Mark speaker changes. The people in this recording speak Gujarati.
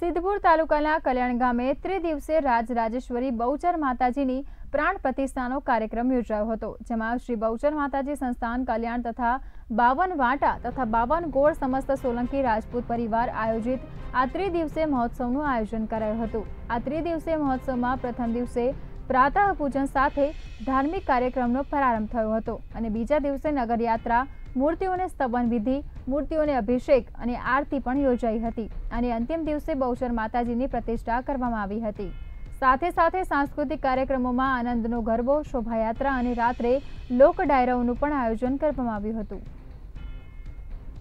Speaker 1: સિદ્ધપુર તાલુકાના કલ્યાણ ગામે ત્રિદિવસીય રાજરાજેશ્વરી બહુચર માતાજીની પ્રાણ પ્રતિષ્ઠાનો કાર્યક્રમ યોજાયો હતો, જેમાં શ્રી બહુચર માતાજી સંસ્થાન કલ્યાણ તથા 52 વાટા તથા 52 ગોળ સમસ્ત સોલંકી રાજપૂત પરિવાર આયોજિત આ ત્રિદિવસીય મહોત્સવનું આયોજન કરાયું હતું। આ ત્રિદિવસીય મહોત્સવમાં પ્રથમ દિવસે પ્રાતઃ પૂજન સાથે ધાર્મિક કાર્યક્રમનો પ્રારંભ થયો હતો અને બીજા દિવસે નગરયાત્રા, મૂર્તિઓને સ્તવન વિધિ, મૂર્તિઓને અભિષેક અને આરતી પણ યોજાઈ હતી અને અંતિમ દિવસે બહુચર માતાજીની પ્રતિષ્ઠા કરવામાં આવી હતી। સાથે સાથે સાંસ્કૃતિક કાર્યક્રમોમાં આનંદનો ગરબો, શોભાયાત્રા અને રાત્રે લોક ડાયરાઓનું પણ આયોજન કરવામાં આવ્યું હતું।